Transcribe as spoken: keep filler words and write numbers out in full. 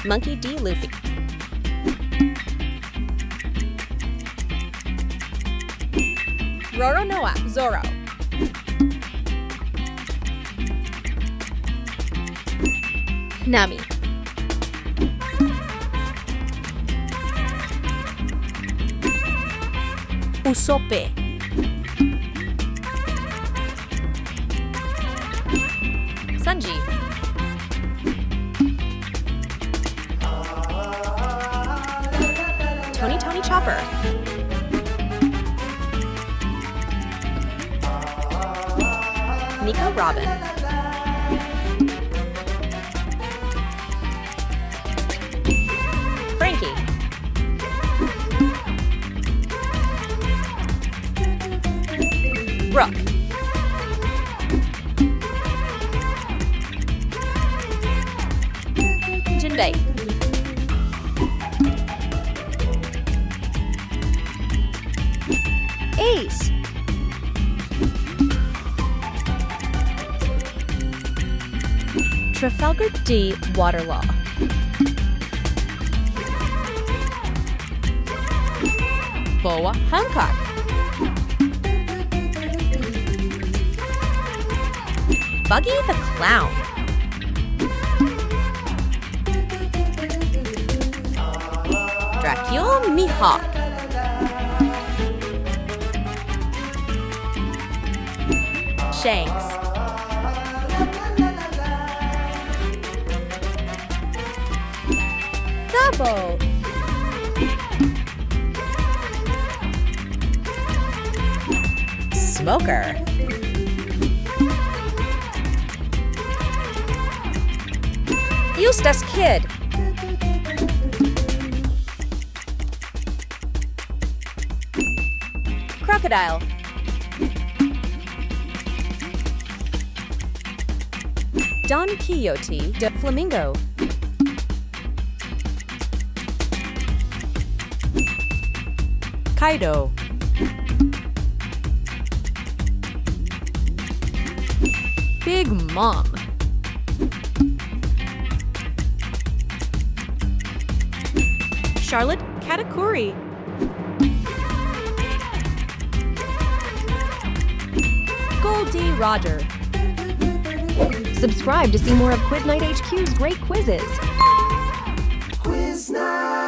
Monkey D. Luffy. Roro Noah. Zoro. Nami. Usopp. Sanji. Tony Tony Chopper. Nico Robin. Frankie. Brooke. Jinbei. Ace. Trafalgar D. Waterlaw. Boa Hancock. Buggy the Clown. Dracule Mihawk. Shanks. Double. Smoker. Eustace Kid. Crocodile. Don Quixote de Flamingo. Kaido. Big Mom. Charlotte Katakuri. Goldie Roger. Subscribe to see more of Quiz Night H Q's great quizzes. Quiz Night!